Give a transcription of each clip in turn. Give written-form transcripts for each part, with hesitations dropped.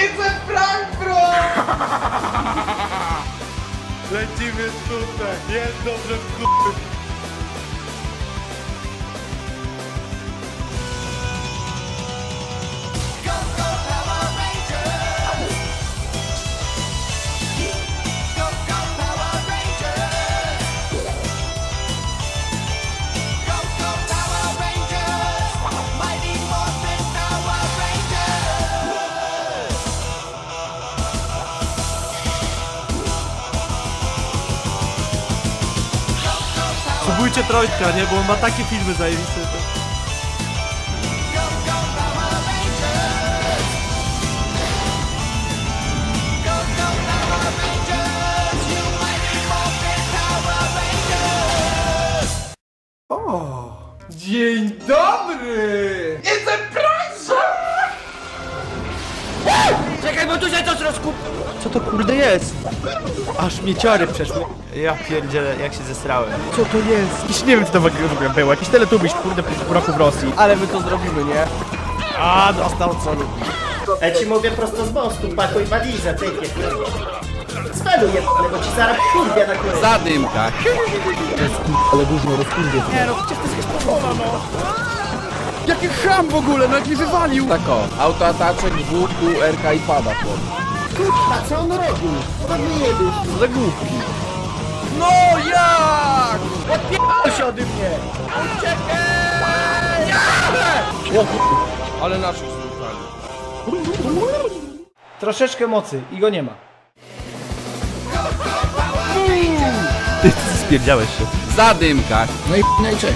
It's a prank, bro! Lecimy tutaj, jest dobrze w chuj. Subujcie Trojka, nie? Bo on ma takie filmy zajebiste. O! Dzień dobry! It's a prank! Czekaj, bo tu się coś rozkup... Co to kurde jest? Aż mnie ciary przeszły. Ja pierdzielę, jak się zesrałem. Co to jest? Jakiś, nie wiem co to w ogóle było, jakiś teletubisz, kurde, pół roku w Rosji. Ale my to zrobimy, nie? A, dostał co lubi. Ja ci mówię prosto z mostu, pakuj walizę, typie. Cwelu jebany, bo ci zaraz kurwie na kurę. Zadymka. Ale dużo rozkurwie. Nie no, przecież to jest pola, no. Jaki cham w ogóle, no jak mnie wywalił. Tak o, autoataczek, WQ, RK i pada chłop. Kurwa, co on robi? To nie jedyś. Co za głupki. No jak? Odpierdol się ode mnie! Uciekaj! Ale naszych słuchali. Troszeczkę mocy i go nie ma. Ty spierdziałeś się. Zadymka. No i cześć.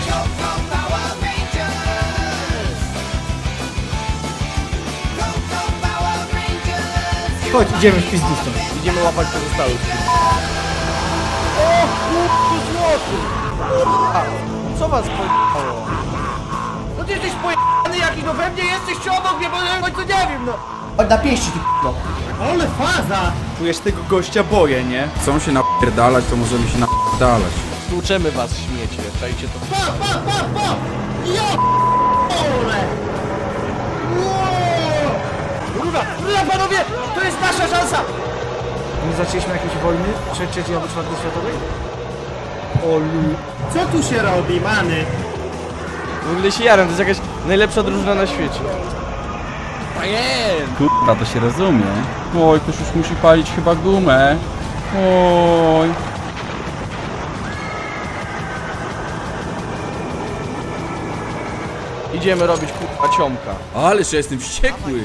Chodź, idziemy w pizdu stąd. Idziemy łapać pozostałych. O kurwa, złoty! Co was pojechało? No ty jesteś pojechany jakiś, no we mnie jesteś czy obok mnie, bo ja co nie wiem, no. Chodź na pięści, ty k***o. Ale faza! Czujesz tego gościa boję, nie? Chcą się napierdalać, to możemy się napierdalać. Tłuczemy was, śmiecie, czajcie to. Pa! Jo! Ole! Rura, panowie! To jest nasza szansa! Nie zaczęliśmy jakiejś wojny? Trzeciej albo czwartej światowej? Olu. Co tu się robi, many? W ogóle się jaram, to jest jakaś najlepsza drużyna na świecie. Kurwa, to się rozumie. Oj, ktoś już musi palić chyba gumę. Oj. Idziemy robić kurwa ciomka. Ależ ja jestem wściekły.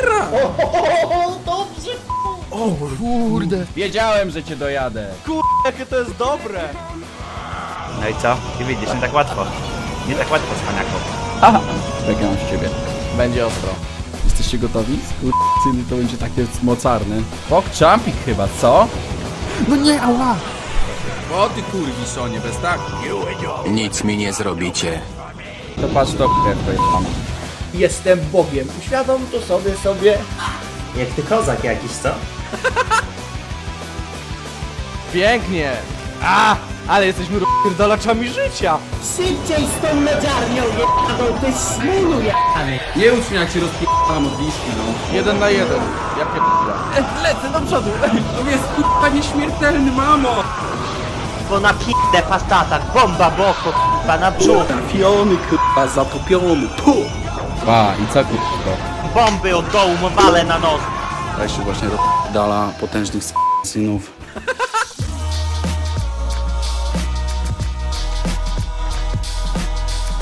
O, dobrze. Kurde. Wiedziałem, że cię dojadę. Kurde, jakie to jest dobre. No i co? I widzisz, nie tak łatwo. Nie tak łatwo, cwaniaku. Aha, czekam z ciebie. Będzie ostro. Jesteście gotowi? Skurczyny, to będzie takie mocarne. Pok jumping chyba, co? No nie, ała! O ty kurwiszonie, bez tak? Nic mi nie zrobicie. To patrz to pojechano. Jestem Bogiem. Uświadom to sobie. Jak ty kozak jakiś, co? Pięknie. Ale jesteśmy pierdolaczami życia. Szybciej z tą medziarnią jebaną, ty smulu jebany. Nie ucz mnie jak się rozpierdalam od liszki, no. 1 na 1. Ja pierdolę. Lecę do przodu. To jest kurwa nieśmiertelny, mamo! Bo na p***e pastatach, bomba boko, k***a, na brzuch. Trafiony, kurwa, zatopiony, tu! Pa, i co kurwa? Bomby od dołu mu walę na nos. Ja się właśnie dala potężnych synów.